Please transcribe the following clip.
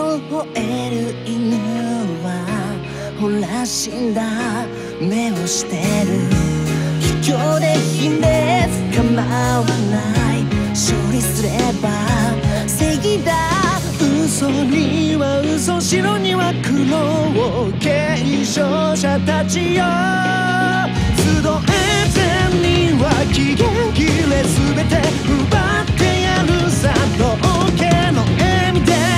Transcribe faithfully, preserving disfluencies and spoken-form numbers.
吠える犬はほら死んだ目をしてる。卑怯で卑劣構わない処理すれば正義だ。嘘には嘘白には黒継承者たちよ集えてには期限切れ全て奪ってやるさ。道家の笑みで